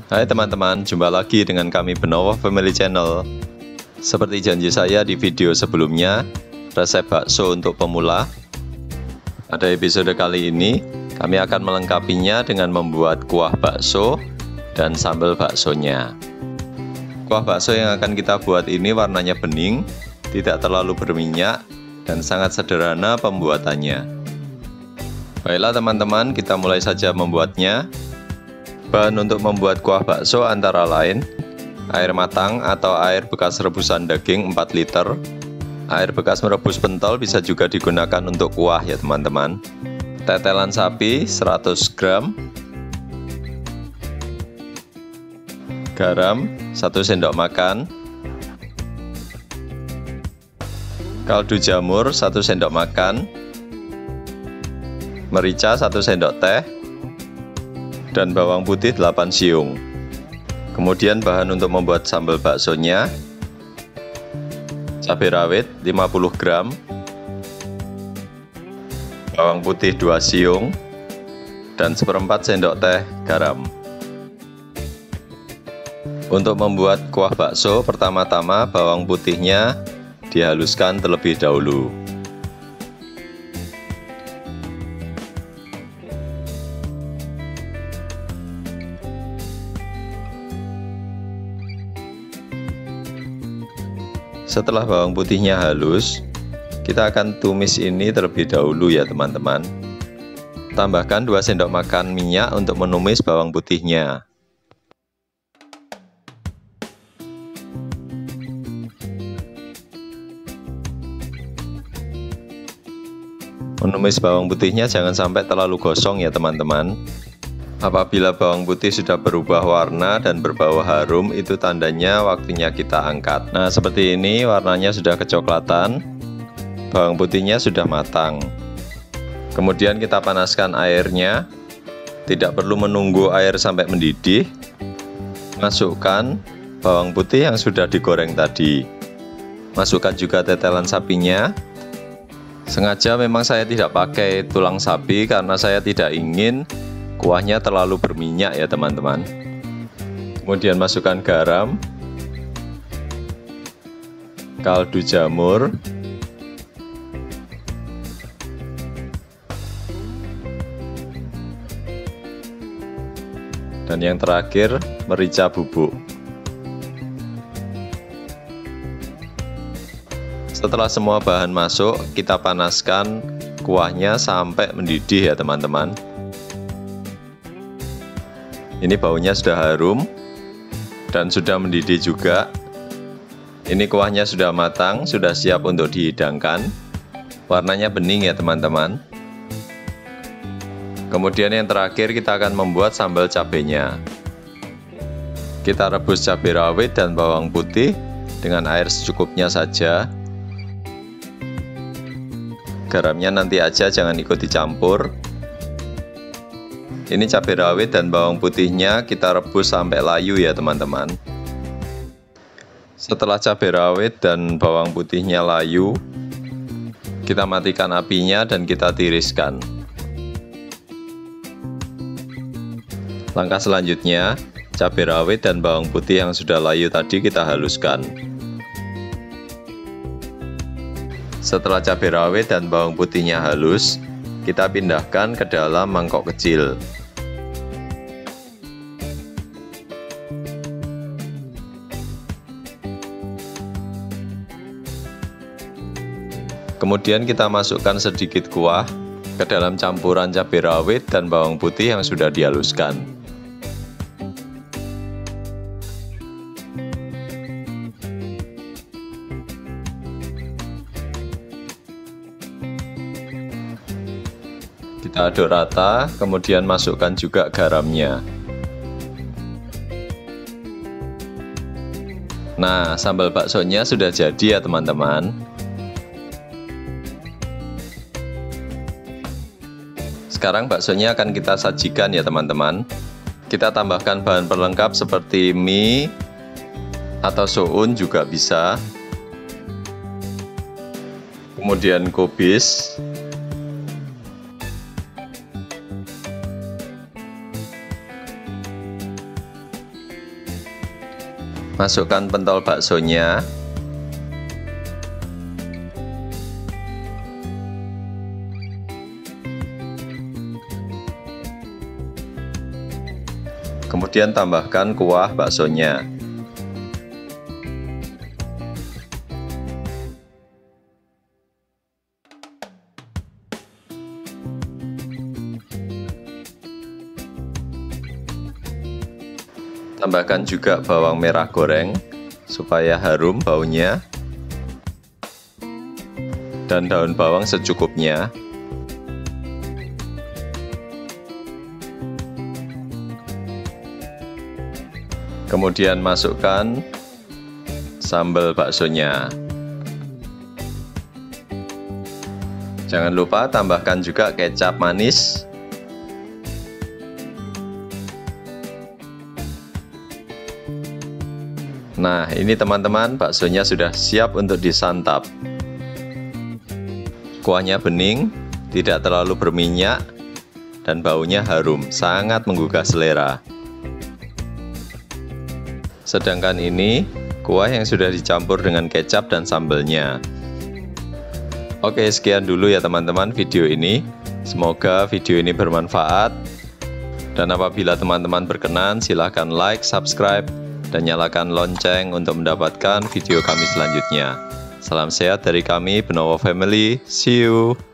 Hai teman-teman, jumpa lagi dengan kami Benowo Family Channel. Seperti janji saya di video sebelumnya, resep bakso untuk pemula. Pada episode kali ini, kami akan melengkapinya dengan membuat kuah bakso dan sambal baksonya. Kuah bakso yang akan kita buat ini warnanya bening, tidak terlalu berminyak, dan sangat sederhana pembuatannya. Baiklah teman-teman, kita mulai saja membuatnya. Bahan untuk membuat kuah bakso antara lain air matang atau air bekas rebusan daging 4 liter. Air bekas merebus pentol bisa juga digunakan untuk kuah ya teman-teman. Tetelan sapi 100 gram. Garam 1 sendok makan. Kaldu jamur 1 sendok makan. Merica 1 sendok teh. Dan bawang putih 8 siung. Kemudian bahan untuk membuat sambal baksonya: cabai rawit 50 gram, bawang putih 2 siung, dan 1/4 sendok teh garam. Untuk membuat kuah bakso, pertama-tama bawang putihnya dihaluskan terlebih dahulu. Setelah bawang putihnya halus, kita akan tumis ini terlebih dahulu ya teman-teman. Tambahkan 2 sendok makan minyak untuk menumis bawang putihnya. Menumis bawang putihnya jangan sampai terlalu gosong ya teman-teman. Apabila bawang putih sudah berubah warna dan berbau harum, itu tandanya waktunya kita angkat. Nah, seperti ini warnanya sudah kecoklatan, bawang putihnya sudah matang. Kemudian kita panaskan airnya, tidak perlu menunggu air sampai mendidih. Masukkan bawang putih yang sudah digoreng tadi. Masukkan juga tetelan sapinya. Sengaja memang saya tidak pakai tulang sapi karena saya tidak ingin kuahnya terlalu berminyak ya teman-teman. Kemudian masukkan garam, kaldu jamur, dan yang terakhir merica bubuk. Setelah semua bahan masuk, kita panaskan kuahnya sampai mendidih ya teman-teman. Ini baunya sudah harum dan sudah mendidih juga. Ini kuahnya sudah matang, sudah siap untuk dihidangkan. Warnanya bening ya teman-teman. Kemudian yang terakhir kita akan membuat sambal cabenya. Kita rebus cabai rawit dan bawang putih dengan air secukupnya saja. Garamnya nanti aja, jangan ikut dicampur. Ini cabai rawit dan bawang putihnya kita rebus sampai layu ya teman-teman. Setelah cabai rawit dan bawang putihnya layu, kita matikan apinya dan kita tiriskan. Langkah selanjutnya, cabai rawit dan bawang putih yang sudah layu tadi kita haluskan. Setelah cabai rawit dan bawang putihnya halus, kita pindahkan ke dalam mangkok kecil. Kemudian kita masukkan sedikit kuah ke dalam campuran cabai rawit dan bawang putih yang sudah dihaluskan. Kita aduk rata, kemudian masukkan juga garamnya. Nah, sambal baksonya sudah jadi ya teman-teman. Sekarang baksonya akan kita sajikan ya teman-teman. Kita tambahkan bahan pelengkap seperti mie atau soun juga bisa. Kemudian kubis. Masukkan pentol baksonya. Kemudian tambahkan kuah baksonya. Tambahkan juga bawang merah goreng supaya harum baunya, dan daun bawang secukupnya. Kemudian masukkan sambal baksonya. Jangan lupa tambahkan juga kecap manis. Nah, ini teman-teman, baksonya sudah siap untuk disantap. Kuahnya bening, tidak terlalu berminyak, dan baunya harum, sangat menggugah selera. Sedangkan ini, kuah yang sudah dicampur dengan kecap dan sambalnya. Oke, sekian dulu ya teman-teman video ini. Semoga video ini bermanfaat. Dan apabila teman-teman berkenan, silahkan like, subscribe, dan nyalakan lonceng untuk mendapatkan video kami selanjutnya. Salam sehat dari kami, Benowo Family. See you!